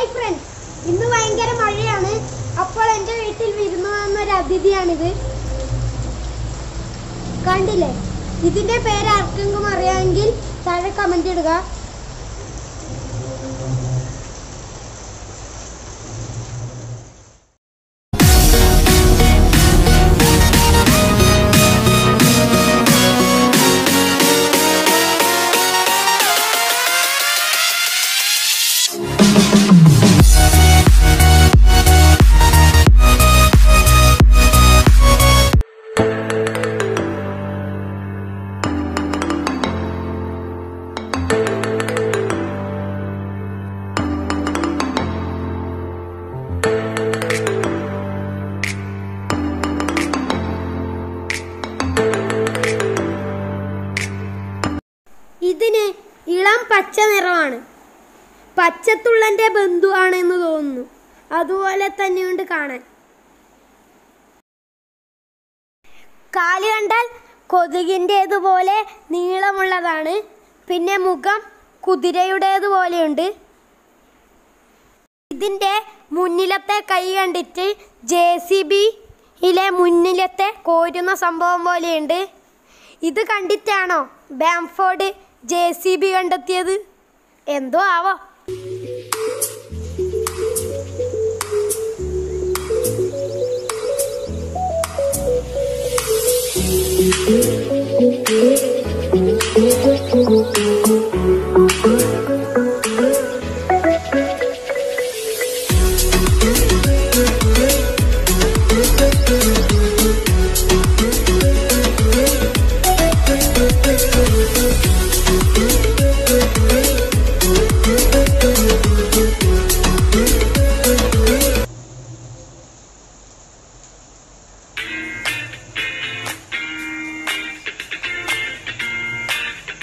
Friends, ഇന്ന് ഭയങ്കര മഴയാണ്. അപ്പോൾ എൻ്റെ വീട്ടിൽ വിരുന്നു വന്നൊരു അതിഥിയാണിത്. കണ്ടില്ലേ? ഇതിന്റെ പേര് ആർക്കെങ്കിലും അറിയാമെങ്കിൽ താഴെ കമന്റ് ഇടുക. ഇതിന് ഇളം പച്ച നിറമാണ്. പച്ചത്തുള്ളന്റെ ബന്ധുവാണെന്ന് തോന്നുന്നു. അതുപോലെ തന്നെയുണ്ട് കാണാൻ. കാല് കണ്ടാൽ കൊതുകിൻ്റേതുപോലെ നീളമുള്ളതാണ്. പിന്നെ മുഖം കുതിരയുടേതുപോലെയുണ്ട്. ഇതിൻ്റെ മുന്നിലത്തെ കൈ കണ്ടിട്ട് JCBയിലെ മുന്നിലത്തെ കോരുന്ന സംഭവം പോലെയുണ്ട്. ഇത് കണ്ടിട്ടാണോ ബാംഫോർഡ് JCB കണ്ടെത്തിയത്? എന്തോ ആവോ.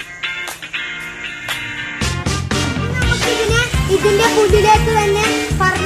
ഇതിന്റെ പുതിലേക്ക് തന്നെ